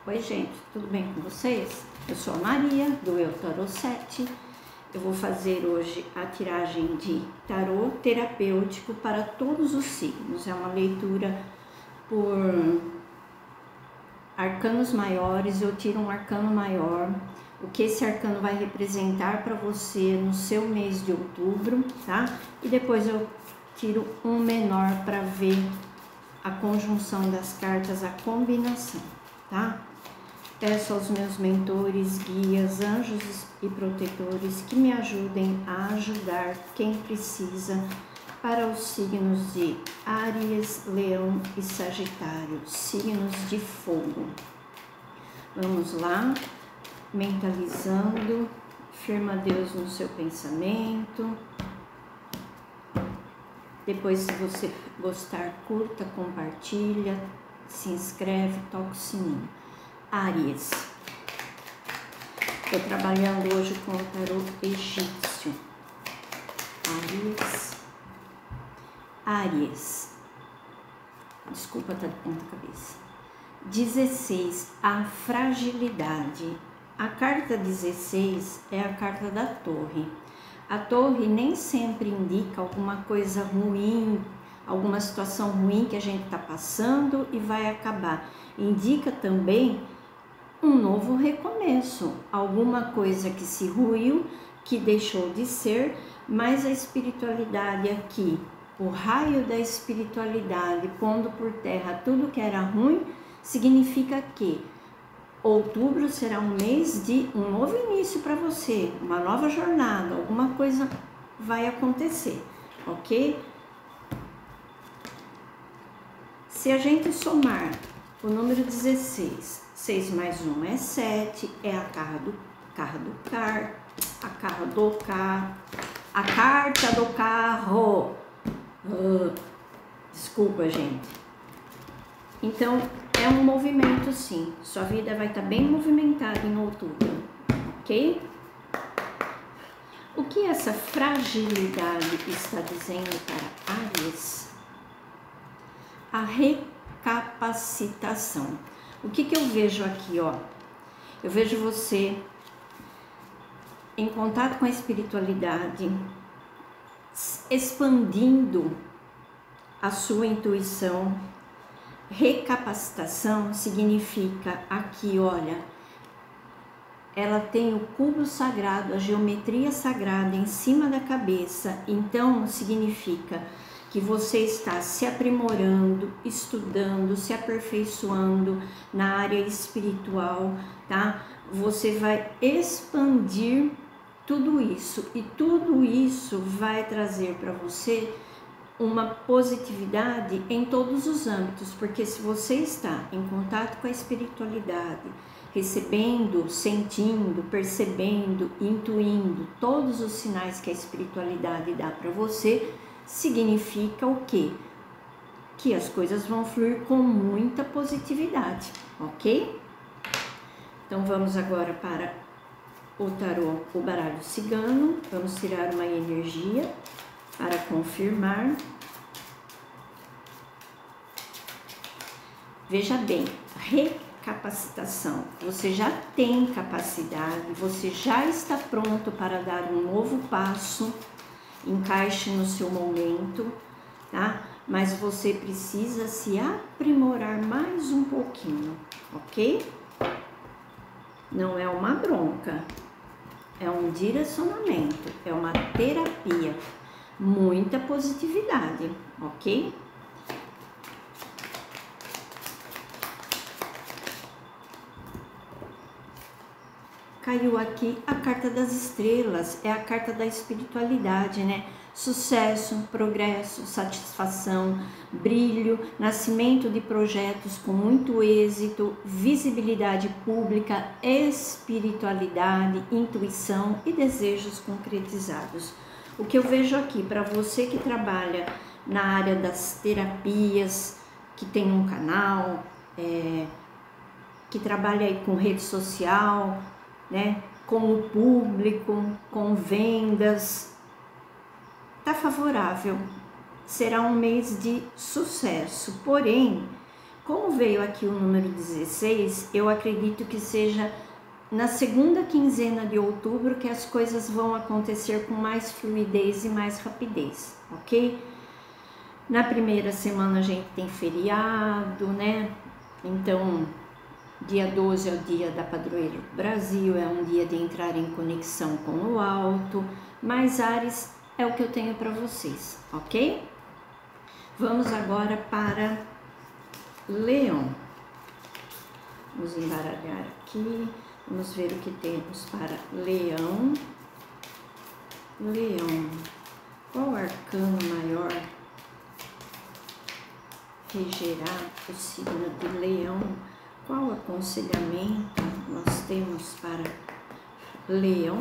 Oi gente, tudo bem com vocês? Eu sou a Maria, do Eu Tarô 7. Eu vou fazer hoje a tiragem de tarô terapêutico para todos os signos. É uma leitura por arcanos maiores. Eu tiro um arcano maior, o que esse arcano vai representar para você no seu mês de outubro, tá? E depois eu tiro um menor para ver a conjunção das cartas, a combinação, tá? Peço aos meus mentores, guias, anjos e protetores que me ajudem a ajudar quem precisa para os signos de Áries, Leão e Sagitário, signos de fogo. Vamos lá, mentalizando, firma Deus no seu pensamento. Depois, se você gostar, curta, compartilha, se inscreve, toca o sininho. Áries. Estou trabalhando hoje com o tarô egípcio. Áries. Desculpa, tá de ponta cabeça. 16. A fragilidade. A carta 16 é a carta da torre. A torre nem sempre indica alguma coisa ruim, alguma situação ruim que a gente está passando e vai acabar. Indica também um novo recomeço, alguma coisa que se ruiu, que deixou de ser, mas a espiritualidade aqui, o raio da espiritualidade pondo por terra tudo que era ruim, significa que outubro será um mês de um novo início para você, uma nova jornada, alguma coisa vai acontecer, ok? Se a gente somar o número 16, 6 mais 1 é 7, é a carta do carro, a carta do carro. Desculpa, gente. Então, é um movimento sim. Sua vida vai estar bem movimentada em outubro, ok? O que essa fragilidade está dizendo para Áries? A recapacitação. O que eu vejo aqui, ó? Eu vejo você em contato com a espiritualidade, expandindo a sua intuição. Recapacitação significa aqui, olha, ela tem o cubo sagrado, a geometria sagrada em cima da cabeça, então significa que você está se aprimorando, estudando, se aperfeiçoando na área espiritual, tá? Você vai expandir tudo isso e tudo isso vai trazer para você uma positividade em todos os âmbitos, porque se você está em contato com a espiritualidade, recebendo, sentindo, percebendo, intuindo todos os sinais que a espiritualidade dá para você, significa o quê? Que as coisas vão fluir com muita positividade, ok? Então vamos agora para o tarô, o baralho cigano. Vamos tirar uma energia para confirmar. Veja bem, recapacitação. Você já tem capacidade, você já está pronto para dar um novo passo. Encaixe no seu momento, tá? Mas você precisa se aprimorar mais um pouquinho, ok? Não é uma bronca, é um direcionamento, é uma terapia, muita positividade, ok? Caiu aqui a carta das estrelas, é a carta da espiritualidade, né? Sucesso, progresso, satisfação, brilho, nascimento de projetos com muito êxito, visibilidade pública, espiritualidade, intuição e desejos concretizados. O que eu vejo aqui para você que trabalha na área das terapias, que tem um canal, que trabalha aí com rede social, né, com o público, com vendas, tá favorável, será um mês de sucesso, porém Como veio aqui o número 16, eu acredito que seja na segunda quinzena de outubro que as coisas vão acontecer com mais fluidez e mais rapidez, ok? Na primeira semana a gente tem feriado, né? Então, dia 12 é o dia da padroeira do Brasil, é um dia de entrar em conexão com o alto, mas Áries é o que eu tenho para vocês, ok? Vamos agora para Leão. Vamos embaralhar aqui, vamos ver o que temos para Leão. Leão, qual arcano maior regerá o signo de Leão? Qual aconselhamento nós temos para Leão?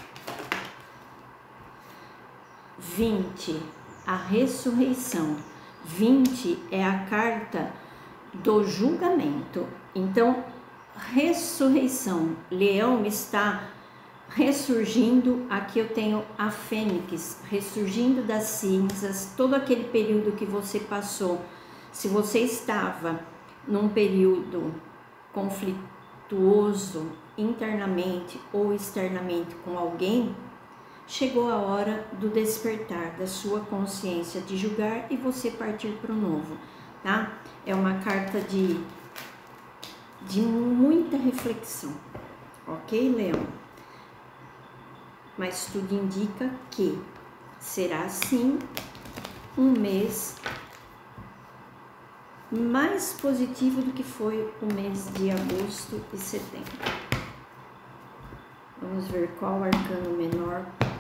20, a ressurreição. 20 é a carta do julgamento. Então, ressurreição. Leão está ressurgindo. Aqui eu tenho a fênix, ressurgindo das cinzas. Todo aquele período que você passou, se você estava num período conflituoso internamente ou externamente com alguém, chegou a hora do despertar da sua consciência, de julgar e você partir para o novo, tá? É uma carta de muita reflexão, ok, Leão? Mas tudo indica que será sim um mês mais positivo do que foi o mês de agosto e setembro. Vamos ver qual arcano menor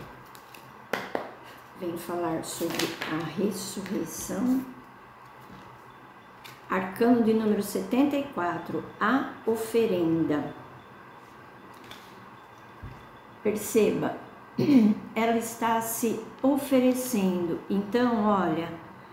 vem falar sobre a ressurreição. Arcano de número 74, a oferenda. Perceba, ela está se oferecendo. Então, olha,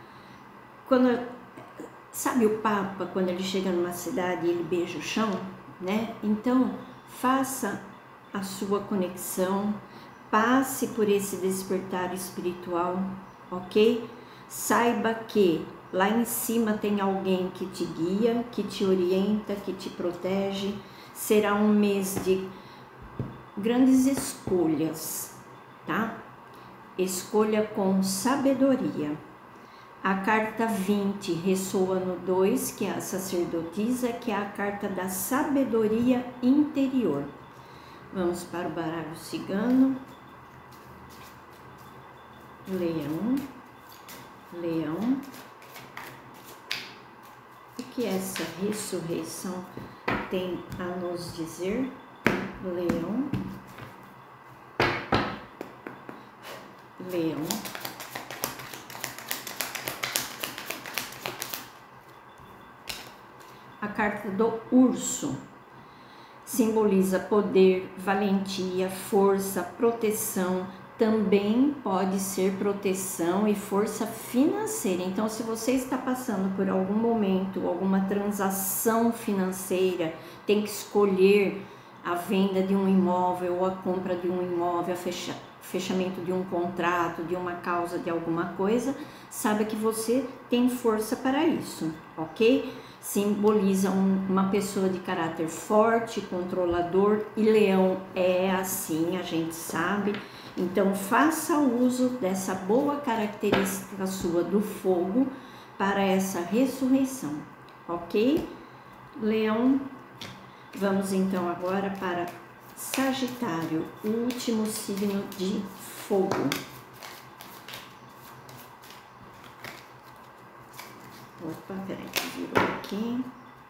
sabe o Papa, quando ele chega numa cidade e ele beija o chão, né? Então, faça a sua conexão, passe por esse despertar espiritual, ok? Saiba que lá em cima tem alguém que te guia, que te orienta, que te protege. Será um mês de grandes escolhas, tá? Escolha com sabedoria. A carta 20 ressoa no 2, que é a sacerdotisa, que é a carta da sabedoria interior. Vamos para o baralho cigano. Leão. Leão. O que essa ressurreição tem a nos dizer? Leão. Leão. A carta do urso simboliza poder, valentia, força, proteção. Também pode ser proteção e força financeira. Então, se você está passando por algum momento, alguma transação financeira, tem que escolher a venda de um imóvel ou a compra de um imóvel, fechamento de um contrato, de uma causa, de alguma coisa, saiba que você tem força para isso, ok? Simboliza uma pessoa de caráter forte, controlador, e leão é assim, a gente sabe. Então, faça uso dessa boa característica sua do fogo para essa ressurreição, ok? Leão, vamos então agora para Sagitário, o último signo de fogo. Opa, peraí, virou aqui.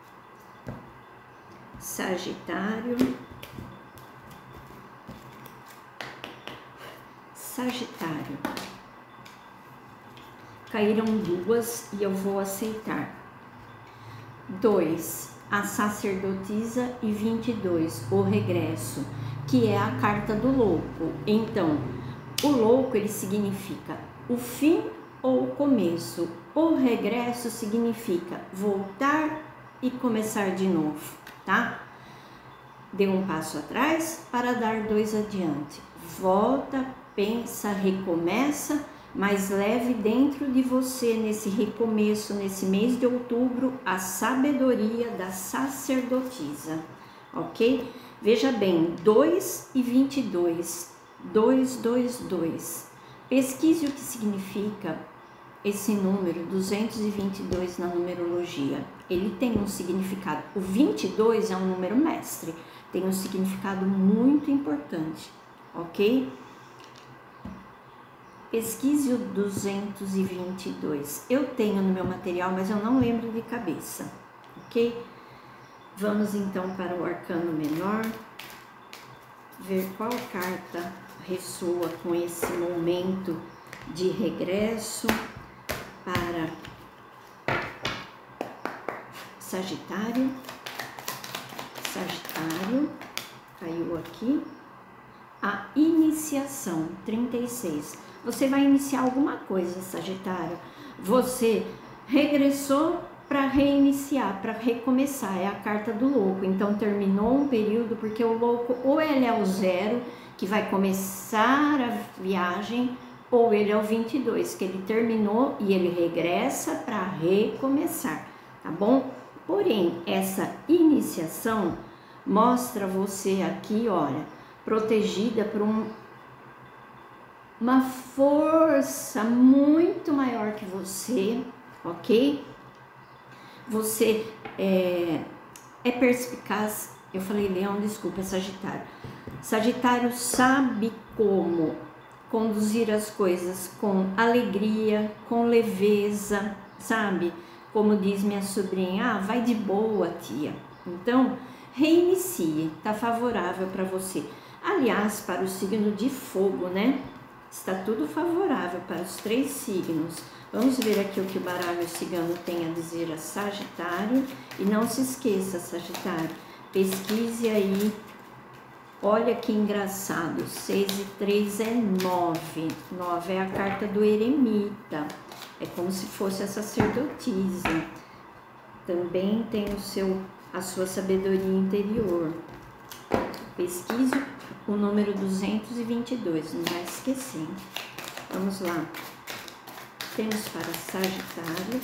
Sagitário. Sagitário. Caíram duas e eu vou aceitar. 2, a sacerdotisa, e 22, o regresso, que é a carta do louco. Então, o louco, ele significa o fim ou o começo. O regresso significa voltar e começar de novo, tá? Dê um passo atrás para dar 2 adiante. Volta, pensa, recomeça mas leve dentro de você, nesse recomeço, nesse mês de outubro, a sabedoria da sacerdotisa, ok? Veja bem, 2 e 22, 222. Pesquise o que significa esse número 222 na numerologia. Ele tem um significado. O 22 é um número mestre, tem um significado muito importante, ok? Pesquise o 222. Eu tenho no meu material, mas eu não lembro de cabeça, ok? Vamos então para o arcano menor, ver qual carta ressoa com esse momento de regresso para Sagitário. Sagitário, caiu aqui. A iniciação, 36. Você vai iniciar alguma coisa, Sagitário. Você regressou para reiniciar, para recomeçar. É a carta do louco. Então, terminou um período, porque o louco, ou ele é o 0, que vai começar a viagem, ou ele é o 22, que ele terminou e ele regressa para recomeçar, tá bom? Porém, essa iniciação mostra você aqui, olha, protegida por uma força muito maior que você, ok? Você é perspicaz. Eu falei Leão, desculpa, é Sagitário. Sagitário sabe como conduzir as coisas com alegria, com leveza, sabe? Como diz minha sobrinha, vai de boa, tia. Então, reinicie, tá favorável para você. Aliás, para o signo de fogo, né? Está tudo favorável para os 3 signos. Vamos ver aqui o que o baralho cigano tem a dizer a Sagitário. E não se esqueça, Sagitário, pesquise aí. Olha que engraçado, 6 e 3 é 9. 9 é a carta do eremita. É como se fosse a sacerdotisa. Também tem a sua sabedoria interior. Pesquise o número 222, não vai esquecer. Vamos lá. Temos para Sagitário.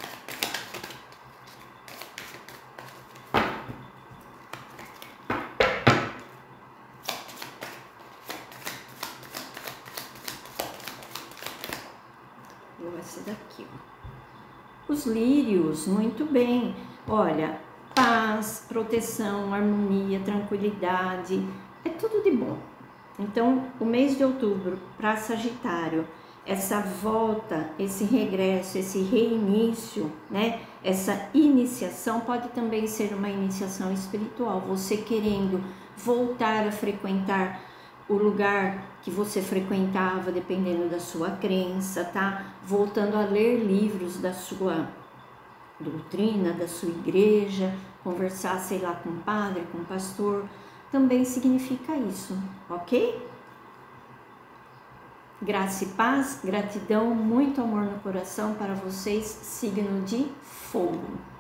Essa daqui, ó. Os lírios, muito bem. Olha, paz, proteção, harmonia, tranquilidade, é tudo de bom. Então, o mês de outubro para Sagitário, essa volta, esse regresso, esse reinício, né? Essa iniciação pode também ser uma iniciação espiritual. Você querendo voltar a frequentar o lugar que você frequentava, dependendo da sua crença, tá? Voltando a ler livros da sua doutrina, da sua igreja, conversar, sei lá, com o padre, com o pastor, também significa isso, ok? Graça e paz, gratidão, muito amor no coração para vocês, signo de fogo.